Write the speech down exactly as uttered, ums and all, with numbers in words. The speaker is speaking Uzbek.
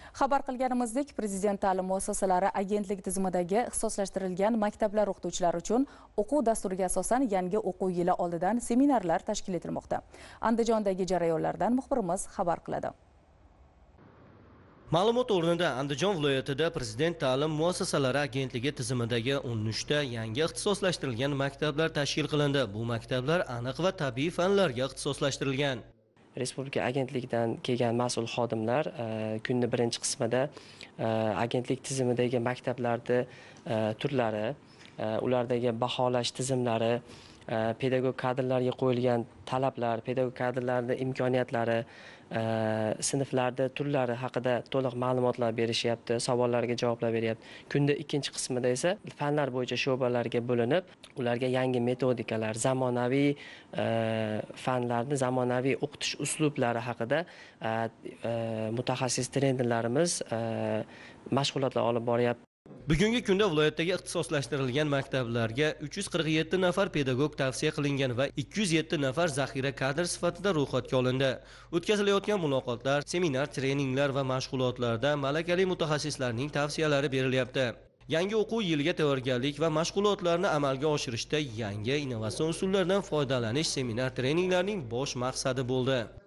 Xabar qilganimizdek, Prezident ta'lim muassasalari agentlik tizimidagi ixtisoslashtirilgan maktablar o'qituvchilari uchun o'quv dasturiga asosan yangi o'quv yili oldidan seminarlar tashkil etilmoqda. Andijondagi jarayonlardan muxbirimiz xabar qiladi. Ma'lumot o'rnida Andijon viloyatida Prezident ta'lim muassasalari agentligi tizimidagi o'n uch ta yangi ixtisoslashtirilgan maktablar tashkil qilindi. Bu maktablar aniq va tabiiy fanlarga ixtisoslashtirilgan. Respublika agentligidan kelgan mas'ul xodimlar kunning birinchi qismida agentlik tizimidagi maktablarning turlari, ulardagi baholash tizimlari, pedagog kadrlarga qo'yilgan talablar, pedagog kadrlarning imkoniyatlari, sinflarda turlari haqida to'liq ma'lumotlar berishyapti, savollarga javoblar beryapti. Kunda ikkinchi qismida esa fanlar bo'yicha sho'balarga bo'linib, ularga yangi metodikalar, zamonaviy fanlarni, zamonaviy o'qitish uslublari haqida mutaxassis trenerlarimiz mashg'ulotlar olib boryapti. Bugungi kunda viloyatdagi ixtisoslashtirilgan maktablarga uch yuz qirq yetti nafar pedagog tavsiya qilingan va ikki yuz yetti nafar zaxira kadr sifatida ro'yxatga olindi. O'tkazilayotgan muloqotlar, seminar, treninglar va mashg'ulotlarda malakali mutaxassislarning tavsiyalari berilyapti. Yangi o'quv yiliga tayyorgarlik va mashg'ulotlarni amalga oshirishda yangi innovatsion usullardan foydalanish seminar treninglarning bosh maqsadi bo'ldi.